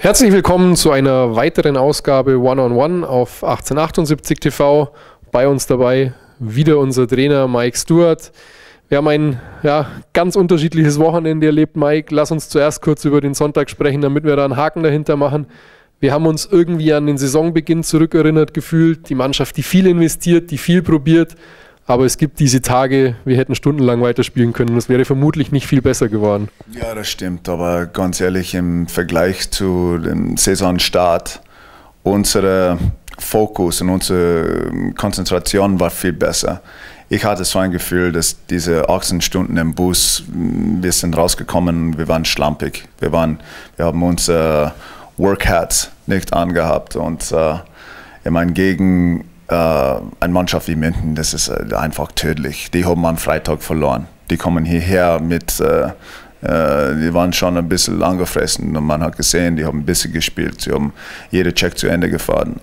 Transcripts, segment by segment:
Herzlich willkommen zu einer weiteren Ausgabe One-on-One auf 1878 TV. Bei uns dabei wieder unser Trainer Mike Stewart. Wir haben ein ganz unterschiedliches Wochenende erlebt, Mike. Lass uns zuerst kurz über den Sonntag sprechen, damit wir da einen Haken dahinter machen. Wir haben uns irgendwie an den Saisonbeginn zurückerinnert gefühlt. Die Mannschaft, die viel investiert, die viel probiert. Aber es gibt diese Tage, wir hätten stundenlang weiterspielen können. Das wäre vermutlich nicht viel besser geworden. Ja, das stimmt. Aber ganz ehrlich, im Vergleich zu dem Saisonstart, unser Fokus und unsere Konzentration war viel besser. Ich hatte so ein Gefühl, dass diese 18 Stunden im Bus, wir sind rausgekommen, wir waren schlampig. Wir haben unsere Workhats nicht angehabt. Und ich meine, gegen eine Mannschaft wie Minden, das ist einfach tödlich. Die haben am Freitag verloren. Die kommen hierher mit, die waren schon ein bisschen angefressen und man hat gesehen, die haben ein bisschen gespielt. Sie haben jede Check zu Ende gefahren.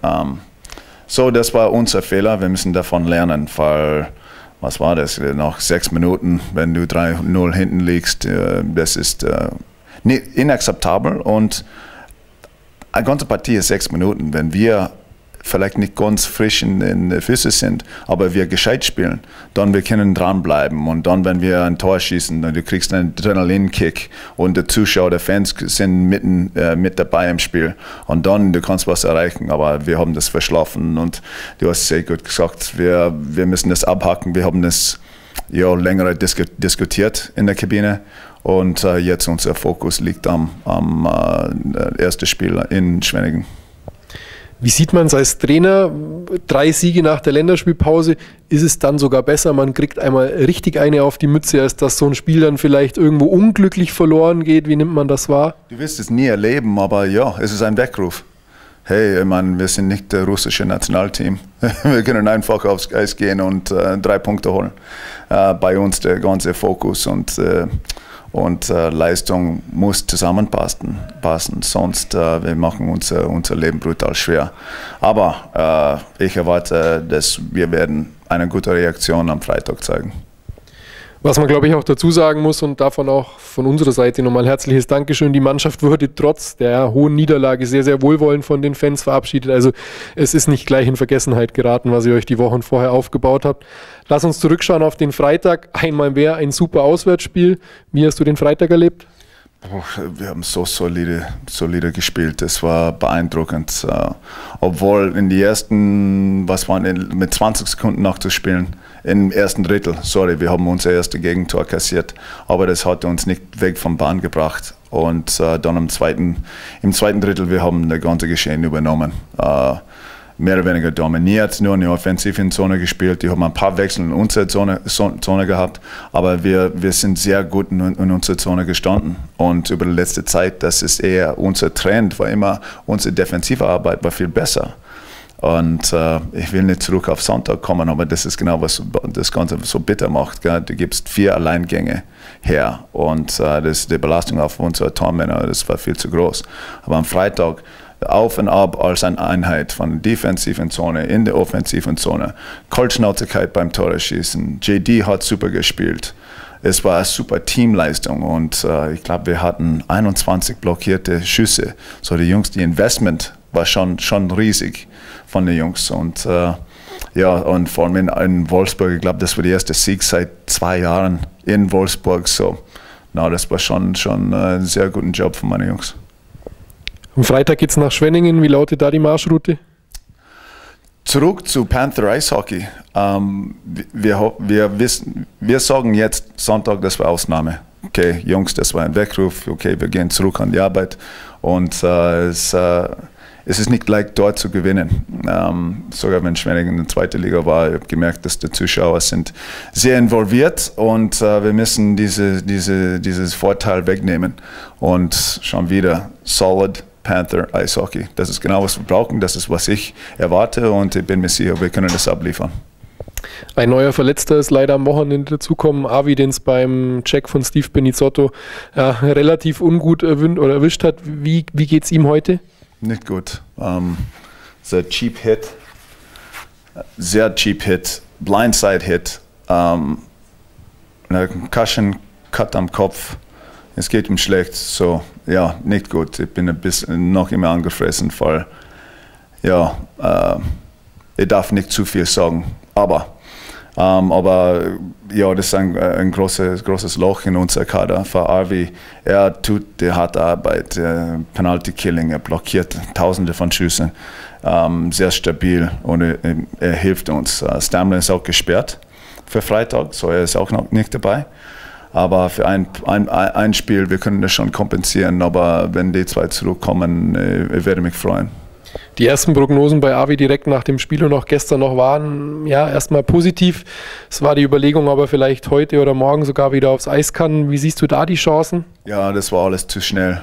So, das war unser Fehler. Wir müssen davon lernen, weil, was war das? Nach 6 Minuten, wenn du 3-0 hinten liegst, das ist inakzeptabel. Und eine ganze Partie ist 6 Minuten. Wenn wir vielleicht nicht ganz frisch in den Füßen sind, aber wir gescheit spielen, dann wir können dranbleiben. Und dann, wenn wir ein Tor schießen, dann du kriegst einen Adrenalinkick und die Zuschauer, die Fans sind mit dabei im Spiel. Und dann, du kannst was erreichen, aber wir haben das verschlafen. Und du hast sehr gut gesagt, wir müssen das abhaken. Wir haben das länger diskutiert in der Kabine. Und jetzt unser Fokus liegt am ersten Spiel in Schwenningen. Wie sieht man es als Trainer? 3 Siege nach der Länderspielpause, ist es dann sogar besser, man kriegt einmal richtig eine auf die Mütze, als dass so ein Spiel dann vielleicht irgendwo unglücklich verloren geht? Wie nimmt man das wahr? Du wirst es nie erleben, aber ja, es ist ein Weckruf. Hey, ich meine, wir sind nicht das russische Nationalteam. Wir können einfach aufs Eis gehen und 3 Punkte holen. Bei uns der ganze Fokus und Leistung muss zusammenpassen, sonst wir machen unser Leben brutal schwer. Aber ich erwarte, dass wir werden eine gute Reaktion am Freitag zeigen. Was man, glaube ich, auch dazu sagen muss und davon auch von unserer Seite nochmal herzliches Dankeschön. Die Mannschaft wurde trotz der hohen Niederlage sehr, sehr wohlwollend von den Fans verabschiedet. Also es ist nicht gleich in Vergessenheit geraten, was ihr euch die Wochen vorher aufgebaut habt. Lass uns zurückschauen auf den Freitag. Einmal mehr ein super Auswärtsspiel. Wie hast du den Freitag erlebt? Wir haben so solide gespielt. Das war beeindruckend. Obwohl in die ersten, mit 20 Sekunden nachzuspielen, im ersten Drittel, wir haben unser erstes Gegentor kassiert, aber das hat uns nicht weg vom Bahn gebracht. Und dann im zweiten Drittel, wir haben das ganze Geschehen übernommen. Mehr oder weniger dominiert, nur in der offensiven Zone gespielt. Die haben ein paar Wechsel in unserer Zone gehabt, aber wir sind sehr gut in unserer Zone gestanden. Und über die letzte Zeit, das ist eher unser Trend, war immer unsere defensive Arbeit war viel besser. Und ich will nicht zurück auf Sonntag kommen, aber das ist genau, was das Ganze so bitter macht. Gell? Du gibst 4 Alleingänge her und die Belastung auf unsere Tormänner, das war viel zu groß. Aber am Freitag auf und ab als eine Einheit von der defensiven Zone in der offensiven Zone. Kaltschnäuzigkeit beim Tore-Schießen. JD hat super gespielt. Es war eine super Teamleistung und ich glaube, wir hatten 21 blockierte Schüsse. So die Jungs, die Investment war schon riesig von den Jungs. Und und vor allem in Wolfsburg, ich glaube, das war der erste Sieg seit 2 Jahren in Wolfsburg. So, das war schon ein sehr guter Job von meinen Jungs. Am Freitag geht es nach Schwenningen. Wie lautet da die Marschroute? Zurück zu Panther Eishockey. Wir sagen jetzt Sonntag, das war Ausnahme. Okay, Jungs, das war ein Weckruf. Okay, wir gehen zurück an die Arbeit. Und es ist nicht leicht, dort zu gewinnen. Sogar wenn Schwenningen in der 2. Liga war, ich habe gemerkt, dass die Zuschauer sind sehr involviert und wir müssen dieses Vorteil wegnehmen. Und schon wieder solid Panther Eishockey. Das ist genau, was wir brauchen, das ist, was ich erwarte und ich bin mir sicher, wir können das abliefern. Ein neuer Verletzter ist leider am Wochenende dazugekommen. Avi, den es beim Check von Steve Benizotto relativ ungut erwischt hat. Wie geht es ihm heute? Nicht gut. Sehr cheap Hit, Blindside Hit, eine Concussion, Cut am Kopf. es geht ihm schlecht, so, ja, nicht gut. Ich bin ein bisschen noch immer angefressen, weil, ja, ich darf nicht zu viel sagen, aber ja, das ist ein großes Loch in unser Kader für Arvi. Er tut die harte Arbeit, Penalty-Killing, er blockiert Tausende von Schüssen, sehr stabil und er hilft uns. Stamler ist auch gesperrt für Freitag, so er ist auch noch nicht dabei. Aber für ein Spiel, wir können das schon kompensieren, aber wenn die zwei zurückkommen, ich werde mich freuen. Die ersten Prognosen bei Arvi direkt nach dem Spiel und auch gestern noch waren ja erstmal positiv. Es war die Überlegung, ob er vielleicht heute oder morgen sogar wieder aufs Eis kann. Wie siehst du da die Chancen? Ja, das war alles zu schnell.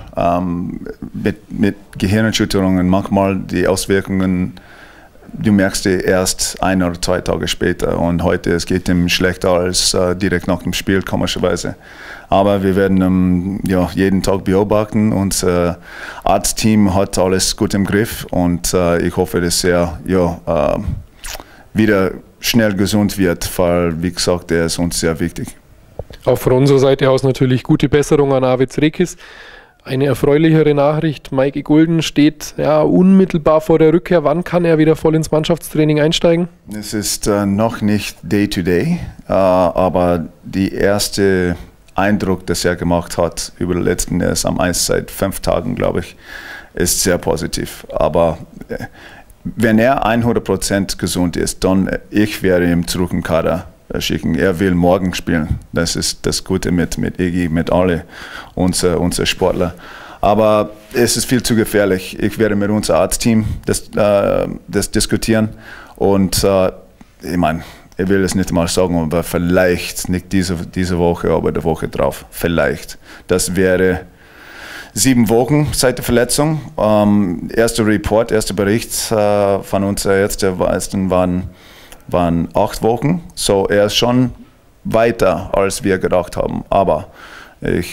Mit Gehirnerschütterungen, manchmal die Auswirkungen, du merkst die erst 1 oder 2 Tage später. Und heute, es geht ihm schlechter als direkt nach dem Spiel, komischerweise. Aber wir werden ja, jeden Tag beobachten. Unser Arztteam hat alles gut im Griff und ich hoffe, dass er ja, wieder schnell gesund wird, weil, wie gesagt, er ist uns sehr wichtig. Auch von unserer Seite aus natürlich gute Besserung an Arvid Rekis. Eine erfreulichere Nachricht, Mike Gulden steht ja unmittelbar vor der Rückkehr. Wann kann er wieder voll ins Mannschaftstraining einsteigen? Es ist noch nicht Day-to-Day, aber die erste Eindruck, das er gemacht hat über den letzten, er ist am Eis seit 5 Tagen, glaube ich, ist sehr positiv. Aber wenn er 100% gesund ist, dann ich werde ihm zurück im Kader schicken. Er will morgen spielen. Das ist das Gute mit Iggy, mit alle unser Sportler. Aber es ist viel zu gefährlich. Ich werde mit unserem Arztteam das diskutieren und ich meine, ich will es nicht mal sagen, aber vielleicht nicht diese Woche, aber die Woche drauf. Vielleicht. Das wäre 7 Wochen seit der Verletzung. Erster Bericht von unserer Ärzten waren 8 Wochen. So, er ist schon weiter, als wir gedacht haben. Aber ich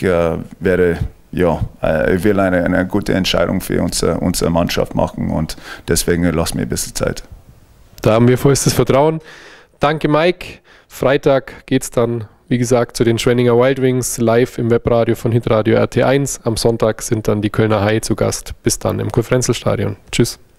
will eine gute Entscheidung für unsere Mannschaft machen und deswegen lass mir ein bisschen Zeit. Da haben wir vollstes Vertrauen. Danke, Mike. Freitag geht es dann, wie gesagt, zu den Schwenninger Wild Wings live im Webradio von Hitradio RT1. Am Sonntag sind dann die Kölner Haie zu Gast. Bis dann im Kurfrenzelstadion. Tschüss.